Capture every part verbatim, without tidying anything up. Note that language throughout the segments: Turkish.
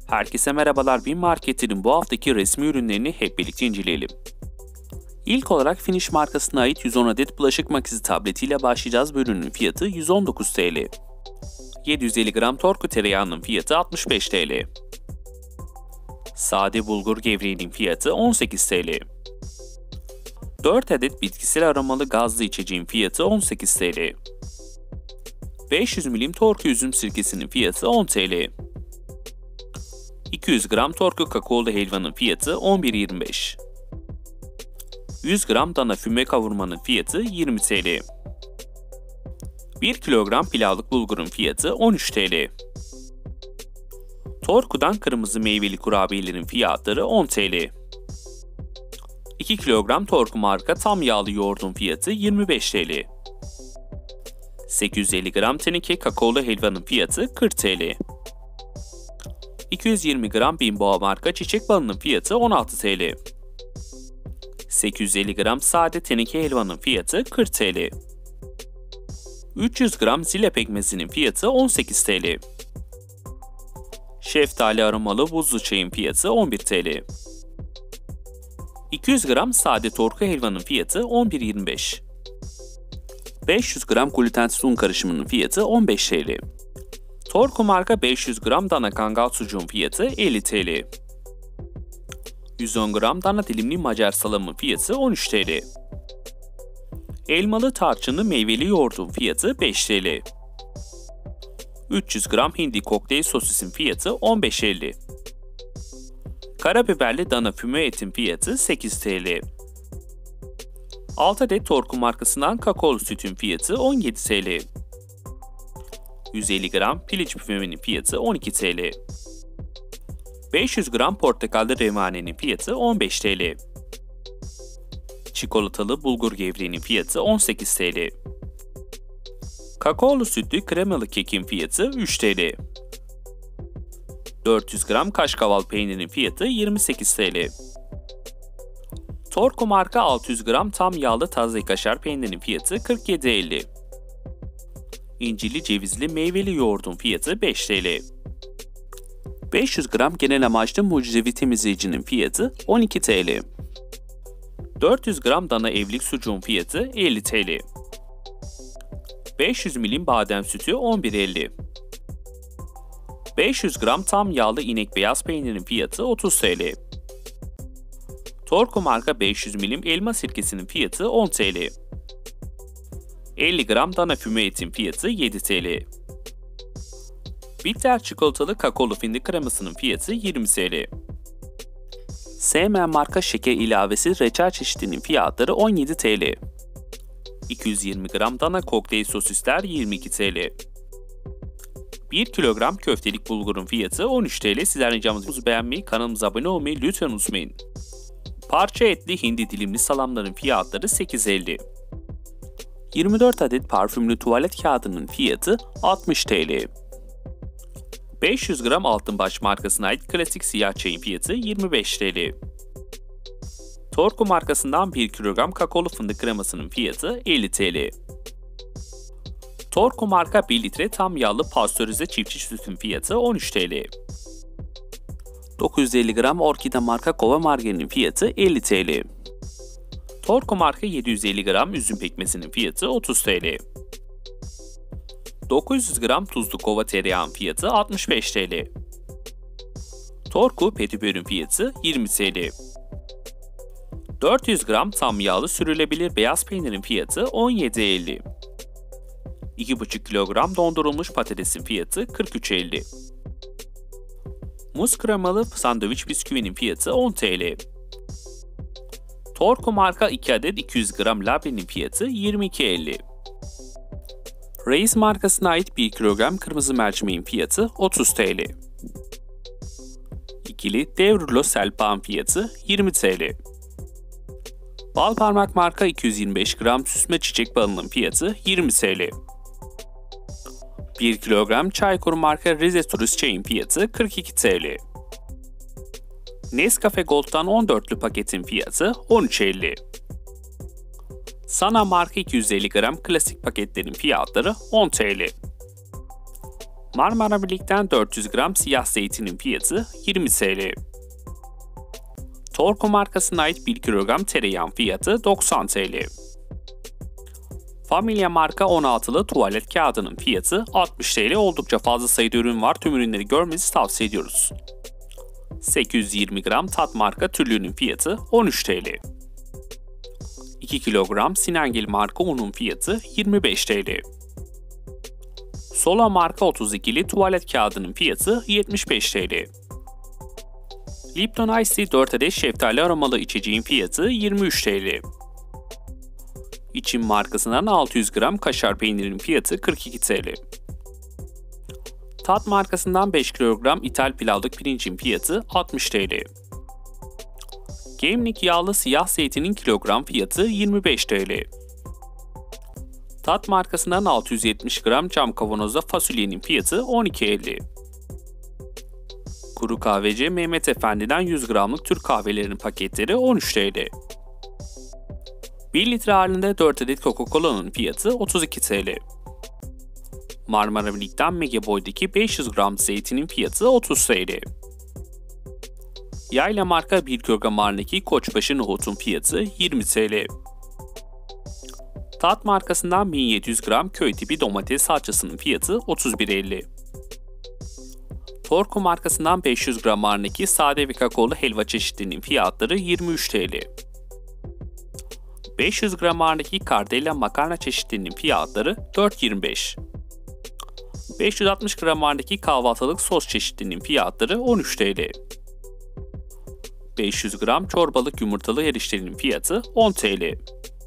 Herkese merhabalar, BİM Market'in bu haftaki resmi ürünlerini hep birlikte inceleyelim. İlk olarak Finish markasına ait yüz on adet bulaşık makinesi tabletiyle başlayacağız. Bu ürünün fiyatı yüz on dokuz TL. yedi yüz elli gram Torku tereyağının fiyatı altmış beş TL. Sade bulgur gevreğinin fiyatı on sekiz TL. dört adet bitkisel aromalı gazlı içeceğin fiyatı on sekiz TL. beş yüz mililitre Torku üzüm sirkesinin fiyatı on TL. iki yüz gram Torku kakaolu helvanın fiyatı on bir yirmi beş. yüz gram dana füme kavurmanın fiyatı yirmi TL. bir kilogram pilavlık bulgurun fiyatı on üç TL. Torku'dan kırmızı meyveli kurabiyelerin fiyatları on TL. iki kilogram Torku marka tam yağlı yoğurdun fiyatı yirmi beş TL. sekiz yüz elli gram teneke kakaolu helvanın fiyatı kırk TL. iki yüz yirmi gram Bimboğa marka çiçek balının fiyatı on altı TL. sekiz yüz elli gram sade teneke helvanın fiyatı kırk TL. üç yüz gram zile pekmezinin fiyatı on sekiz TL. Şeftali aromalı buzlu çayın fiyatı on bir TL. iki yüz gram sade Torku helvanın fiyatı on bir yirmi beş. beş yüz gram glutensiz un karışımının fiyatı on beş TL. Torku marka beş yüz gram dana kangal sucuğun fiyatı elli TL. yüz on gram dana dilimli Macar salamın fiyatı on üç TL. Elmalı tarçınlı meyveli yoğurdun fiyatı beş TL. üç yüz gram hindi kokteyl sosisin fiyatı on beş elli. Karabiberli dana füme etin fiyatı sekiz TL. altı adet Torku markasından kakaolu sütün fiyatı on yedi TL. yüz elli gram piliç fümenin fiyatı on iki TL. beş yüz gram portakallı revanenin fiyatı on beş TL. Çikolatalı bulgur gevreğinin fiyatı on sekiz TL. Kakaolu sütlü kremalı kekin fiyatı üç TL. dört yüz gram kaşkaval peynirinin fiyatı yirmi sekiz TL. Torku marka altı yüz gram tam yağlı taze kaşar peynirinin fiyatı kırk yedi elli. İncirli cevizli meyveli yoğurdun fiyatı beş TL. beş yüz gram genel amaçlı mucizevi temizleyicinin fiyatı on iki TL. dört yüz gram dana evlik sucuğun fiyatı elli TL. beş yüz mililitre badem sütü on bir elli. beş yüz gram tam yağlı inek beyaz peynirin fiyatı otuz TL. Torku marka beş yüz mililitre elma sirkesinin fiyatı on TL. elli gram dana füme etin fiyatı yedi TL. Bitter çikolatalı kakaolu fındık kremasının fiyatı yirmi TL. S M marka şeker ilavesi reçel çeşidinin fiyatları on yedi TL. iki yüz yirmi gram dana kokteyl sosisler yirmi iki TL. bir kilogram köftelik bulgurun fiyatı on üç TL. Sizler ricamızı beğenmeyi, kanalımıza abone olmayı lütfen unutmayın. Parça etli hindi dilimli salamların fiyatları sekiz elli. yirmi dört adet parfümlü tuvalet kağıdının fiyatı altmış TL. beş yüz gram Altınbaş markasına ait klasik siyah çayın fiyatı yirmi beş TL. Torku markasından bir kilogram kakaolu fındık kremasının fiyatı elli TL. Torku marka bir litre tam yağlı pastörize çiftçi sütün fiyatı on üç TL. dokuz yüz elli gram Orkide marka kova margarinin fiyatı elli TL. Torku marka yedi yüz elli gram üzüm pekmezinin fiyatı otuz TL. dokuz yüz gram tuzlu kova tereyağın fiyatı altmış beş TL. Torku petibörün fiyatı yirmi TL. dört yüz gram tam yağlı sürülebilir beyaz peynirin fiyatı on yedi elli. iki buçuk kilogram dondurulmuş patatesin fiyatı kırk üç elli. Muz kremalı sandviç bisküvinin fiyatı on TL. Torku marka iki adet iki yüz gram labnenin fiyatı yirmi iki elli. Reis markasına ait bir kilogram kırmızı mercimeğin fiyatı otuz TL. İkili dev rulo selpağın fiyatı yirmi TL. Balparmak marka iki yüz yirmi beş gram süsme çiçek balının fiyatı yirmi TL. bir kilogram Çaykur marka Rize Turist çayın fiyatı kırk iki TL. Nescafe Gold'dan on dörtlü paketin fiyatı on üç elli. Sana marka iki yüz elli gram klasik paketlerin fiyatları on TL. Marmara Birlik'ten dört yüz gram siyah zeytinin fiyatı yirmi TL. Torku markasına ait bir kilogram tereyağın fiyatı doksan TL. Familya marka on altılı tuvalet kağıdının fiyatı altmış TL. Oldukça fazla sayıda ürün var. Tüm ürünleri görmenizi tavsiye ediyoruz. sekiz yüz yirmi gram Tat marka tüllünün fiyatı on üç TL. iki kilogram Sinengil marka unun fiyatı yirmi beş TL. Sola marka otuz ikili tuvalet kağıdının fiyatı yetmiş beş TL. Lipton Ice Tea dört adet şeftali aromalı içeceğin fiyatı yirmi üç TL. İçim markasından altı yüz gram kaşar peynirinin fiyatı kırk iki TL. Tat markasından beş kilogram ithal pilavlık pirincin fiyatı altmış TL. Gemlik yağlı siyah zeytinin kilogram fiyatı yirmi beş TL. Tat markasından altı yüz yetmiş gram cam kavanozda fasulyenin fiyatı on iki elli. Kuru kahveci Mehmet Efendi'den yüz gramlık Türk kahvelerinin paketleri on üç TL. bir litre halinde dört adet Coca-Cola'nın fiyatı otuz iki TL. Marmara Birlik'ten Mega Boy'daki beş yüz gram zeytinin fiyatı otuz TL. Yayla marka bir kilogram halindeki Koçbaşı nohutun fiyatı yirmi TL. Tat markasından bin yedi yüz gram köy tipi domates salçasının fiyatı otuz bir elli. Torku markasından beş yüz gram halindeki sade ve kakaolu helva çeşitlerinin fiyatları yirmi üç TL. beş yüz gram halindeki Kardella makarna çeşitlerinin fiyatları dört yirmi beş. beş yüz altmış gram halindeki kahvaltılık sos çeşitlerinin fiyatları on üç TL. beş yüz gram çorbalık yumurtalı eriştenin fiyatı on TL.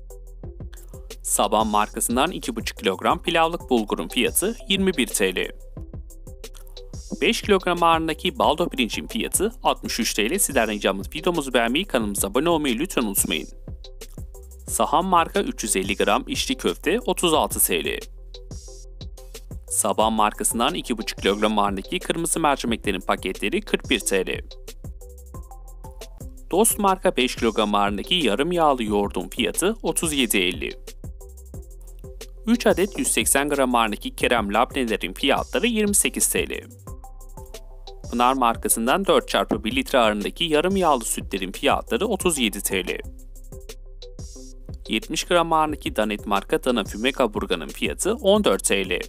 Saban markasından iki buçuk kilogram pilavlık bulgurun fiyatı yirmi bir TL. beş kilogram ağırlığındaki baldo pirincin fiyatı altmış üç TL. Sizlerden ricamız videomuzu beğenmeyi, kanalımıza abone olmayı lütfen unutmayın. Saham marka üç yüz elli gram içli köfte otuz altı TL. Saban markasından iki buçuk kilogram ağırlığındaki kırmızı mercimeklerin paketleri kırk bir TL. Dost marka beş kilogram ağırlığındaki yarım yağlı yoğurdun fiyatı otuz yedi elli. üç adet yüz seksen gram ağırlığındaki Kerem labnelerin fiyatları yirmi sekiz TL. Pınar markasından dört çarpı bir litre ağırlığındaki yarım yağlı sütlerin fiyatları otuz yedi TL. yetmiş gram ağırlığındaki Danet marka dana füme kaburganın fiyatı on dört TL.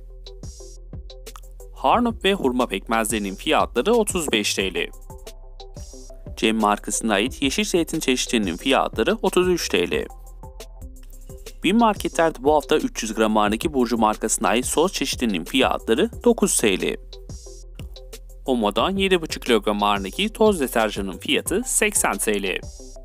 Harnup ve hurma pekmezlerinin fiyatları otuz beş TL. Cem markasına ait yeşil zeytin çeşitlerinin fiyatları otuz üç TL. Bin marketlerde bu hafta üç yüz gram ağırlığındaki Burcu markasına ait sos çeşitlerinin fiyatları dokuz TL. Omo'dan yedi buçuk kilogram ağırlığındaki toz deterjanın fiyatı seksen TL.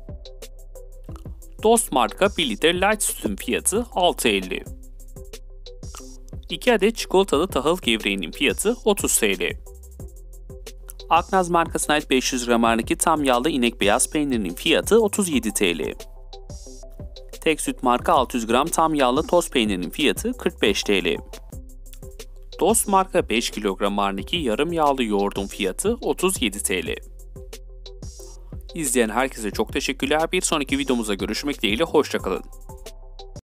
Dost marka bir litre light sütün fiyatı altı elli. iki adet çikolatalı tahıl gevreğinin fiyatı otuz TL. Aknaz markasına ait beş yüz gram ağırlığındaki tam yağlı inek beyaz peynirinin fiyatı otuz yedi TL. Tek süt marka altı yüz gram tam yağlı toz peynirinin fiyatı kırk beş TL. Dost marka beş kilogram ağırlığındaki yarım yağlı yoğurdun fiyatı otuz yedi TL. İzleyen herkese çok teşekkürler. Bir sonraki videomuzda görüşmek dileğiyle, hoşça kalın.